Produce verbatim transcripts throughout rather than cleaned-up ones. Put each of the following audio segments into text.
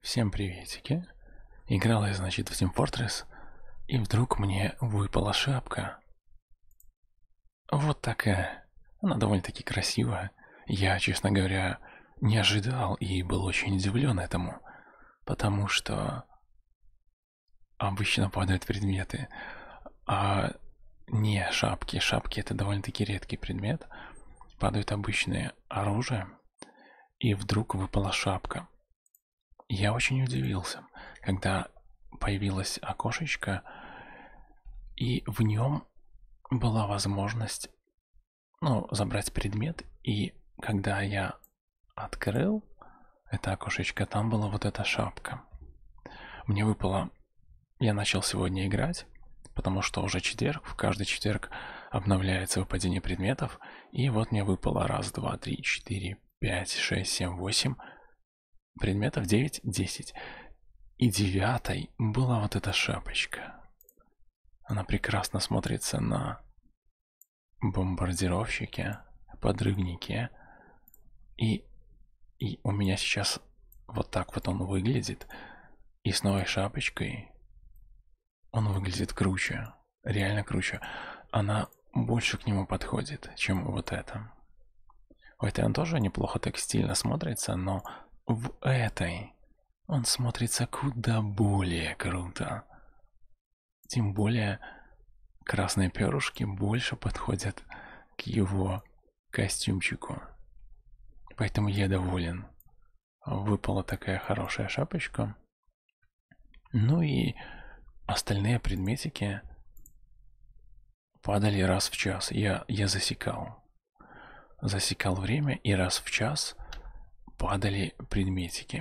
Всем приветики. Играл я, значит, в Team Fortress, и вдруг мне выпала шапка. Вот такая. Она довольно-таки красивая. Я, честно говоря, не ожидал и был очень удивлен этому, потому что обычно падают предметы, а не шапки. Шапки — это довольно-таки редкий предмет. Падают обычные оружия, и вдруг выпала шапка. Я очень удивился, когда появилось окошечко, и в нем была возможность, ну, забрать предмет, и когда я открыл это окошечко, там была вот эта шапка. Мне выпало... Я начал сегодня играть, потому что уже четверг, в каждый четверг обновляется выпадение предметов, и вот мне выпало раз, два, три, четыре, пять, шесть, семь, восемь предметов, девять, десять. И девятой была вот эта шапочка. Она прекрасно смотрится на бомбардировщике, подрывнике. И, и у меня сейчас вот так вот он выглядит. И с новой шапочкой он выглядит круче. Реально круче. Она больше к нему подходит, чем вот эта. У этой он тоже неплохо так стильно смотрится, но в этой он смотрится куда более круто. Тем более красные перышки больше подходят к его костюмчику. Поэтому я доволен. Выпала такая хорошая шапочка. Ну и остальные предметики падали раз в час. Я, я засекал. Засекал время, и раз в час падали предметики.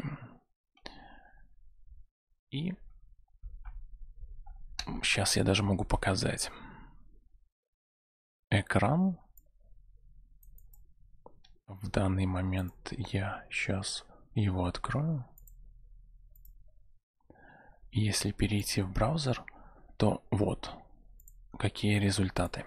И сейчас я даже могу показать экран. В данный момент я сейчас его открою. Если перейти в браузер, то вот какие результаты.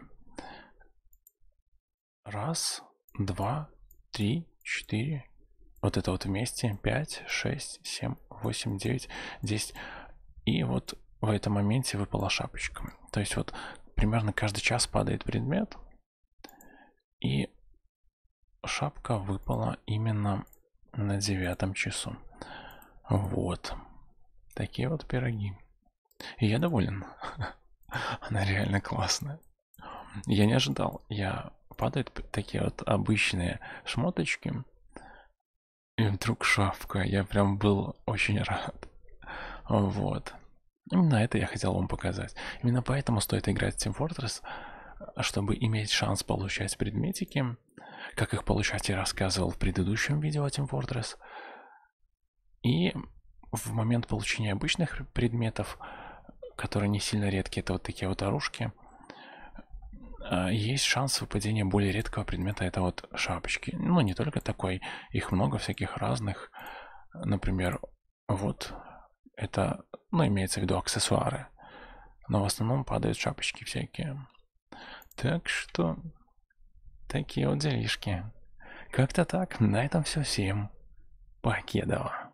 Раз, два, три, четыре. Вот это вот вместе. Пять, шесть, семь, восемь, девять, десять. И вот в этом моменте выпала шапочка. То есть вот примерно каждый час падает предмет. И шапка выпала именно на девятом часу. Вот. Такие вот пироги. И я доволен. Она реально классная. Я не ожидал. Я падают такие вот обычные шмоточки. И вдруг шапка. Я прям был очень рад. Вот. Именно это я хотел вам показать. Именно поэтому стоит играть в Team Fortress, чтобы иметь шанс получать предметики. Как их получать, я рассказывал в предыдущем видео о Team Fortress. И в момент получения обычных предметов, которые не сильно редкие, это вот такие вот оружки, есть шанс выпадения более редкого предмета, это вот шапочки. Ну, не только такой, их много всяких разных. Например, вот это, ну, имеется в виду аксессуары. Но в основном падают шапочки всякие. Так что, такие вот делишки. Как-то так, на этом все. Всем покедова.